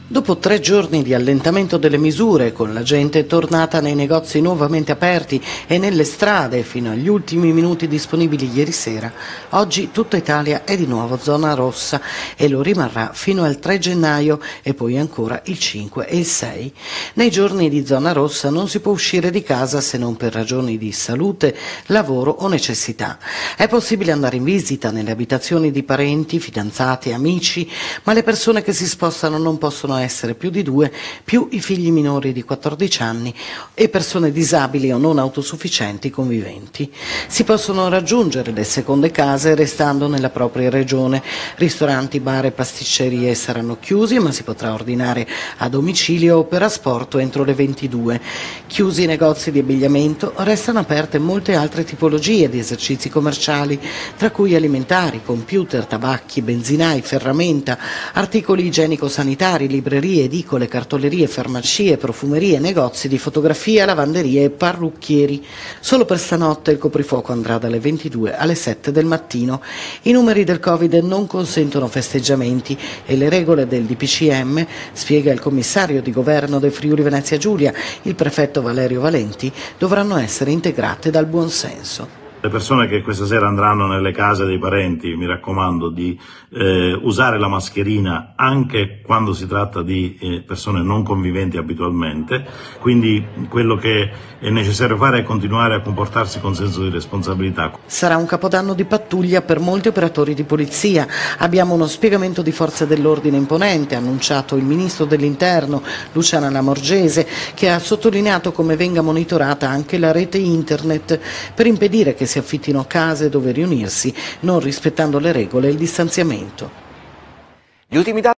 Dopo 3 giorni di allentamento delle misure, con la gente tornata nei negozi nuovamente aperti e nelle strade fino agli ultimi minuti disponibili ieri sera, oggi tutta Italia è di nuovo zona rossa e lo rimarrà fino al 3 gennaio e poi ancora il 5 e il 6. Nei giorni di zona rossa non si può uscire di casa se non per ragioni di salute, lavoro o necessità. È possibile andare in visita nelle abitazioni di parenti, fidanzati, amici, ma le persone che si spostano non possono essere più di 2, più i figli minori di 14 anni e persone disabili o non autosufficienti conviventi. Si possono raggiungere le seconde case restando nella propria regione. Ristoranti, bar e pasticcerie saranno chiusi, ma si potrà ordinare a domicilio o per asporto entro le 22. Chiusi i negozi di abbigliamento, restano aperte molte altre tipologie di esercizi commerciali, tra cui alimentari, computer, tabacchi, benzinai, ferramenta, articoli igienico-sanitari, librerie, edicole, cartolerie, farmacie, profumerie, negozi di fotografia, lavanderie e parrucchieri. Solo per stanotte il coprifuoco andrà dalle 22 alle 7 del mattino. I numeri del Covid non consentono festeggiamenti e le regole del DPCM, spiega il commissario di governo del Friuli Venezia Giulia, il prefetto Valerio Valenti, dovranno essere integrate dal buonsenso. Le persone che questa sera andranno nelle case dei parenti, mi raccomando di usare la mascherina anche quando si tratta di persone non conviventi abitualmente, quindi quello che è necessario fare è continuare a comportarsi con senso di responsabilità. Sarà un capodanno di pattuglia per molti operatori di polizia. Abbiamo uno spiegamento di forze dell'ordine imponente, ha annunciato il ministro dell'Interno Luciana Lamorgese, che ha sottolineato come venga monitorata anche la rete internet per impedire che si affittino case dove riunirsi, non rispettando le regole e il distanziamento. Gli ultimi dati